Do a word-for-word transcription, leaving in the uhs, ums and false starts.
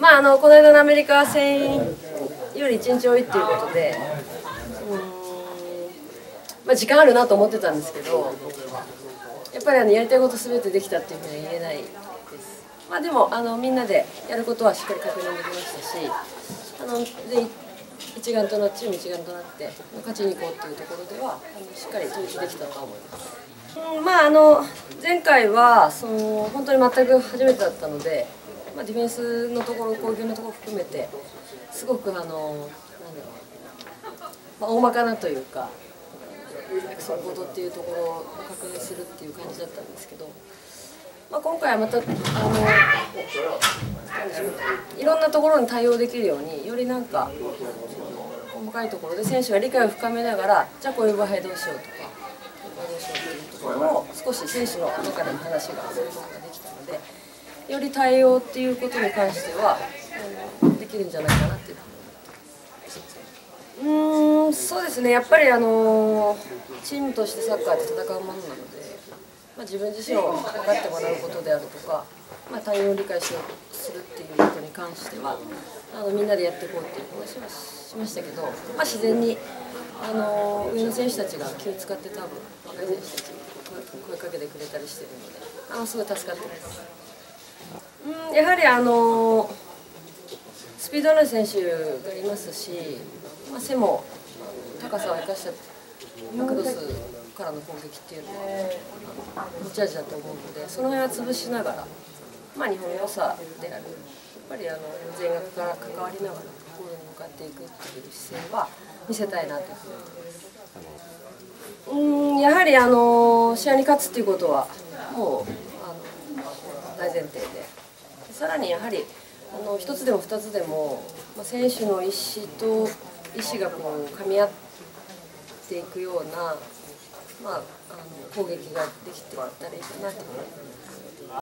まあ、あのこの間のアメリカ戦よりいちにち多いっていうことで、うーん、まあ、時間あるなと思ってたんですけど、やっぱりあのやりたいことすべてできたっていうふうには言えないです。まあ、でもあのみんなでやることはしっかり確認できましたし、あので一丸となってチーム一丸となって勝ちに行こうっていうところではあのしっかり統一できたと思います。うん、まああの前回はその本当に全く初めてだったので、まあ、ディフェンスのところ攻撃のところ含めてすごくあのなんだろう、まあ、大まかなというか約束事っていうところを確認するっていう感じだったんですけど、まあ、今回はまたあのいろんなところに対応できるようによりなんか細かいところで選手が理解を深めながら、じゃあこういう場合どうしようとかどうしようというところを少し選手の中でも話がすることができたので、より対応っていうことに関してはできるんじゃないかなっていうふうに思ってます。うーん、そうですね、やっぱりあのチームとしてサッカーで戦うものなので、まあ、自分自身を分かってもらうことであるとか、まあ、他人を理解しようとするっていうことに関してはあのみんなでやっていこうっていう話はしましたけど、まあ、自然にあの上の選手たちが気を使って多分若い選手たちに声かけてくれたりしてるので、あのすごい助かってます。うん、やはりあのスピードのある選手がいますし、まあ、背も高さを生かしたクロスからの攻撃っていうのは持ち味だと思うので、その辺は潰しながら、まあ、日本の良さであるやっぱりあの全額から関わりながらゴールに向かっていくっていう姿勢は見せたいなというふうに思います。うん、やはりあの試合に勝つっていうことはもうあの大前提で、さらにやはりあの一つでも二つでも、まあ、選手の意思と意思がこう噛み合っていくような、まあ、あの攻撃ができていったらいいかなと思います。